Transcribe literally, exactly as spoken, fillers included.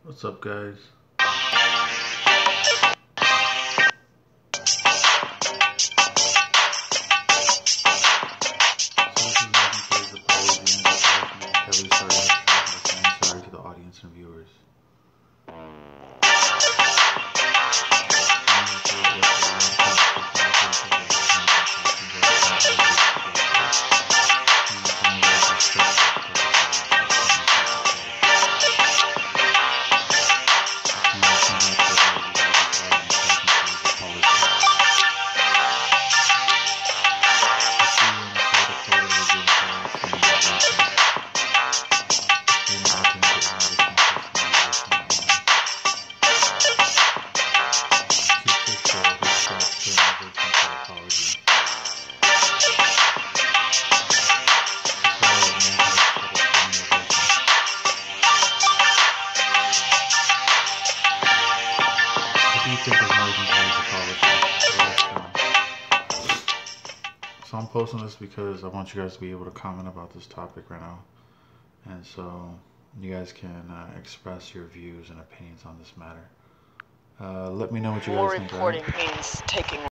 What's up, guys? Sorry to the audience and viewers. So I'm posting this because I want you guys to be able to comment about this topic right now, and so you guys can uh, express your views and opinions on this matter. Uh, let me know what you guys think. More reporting means taking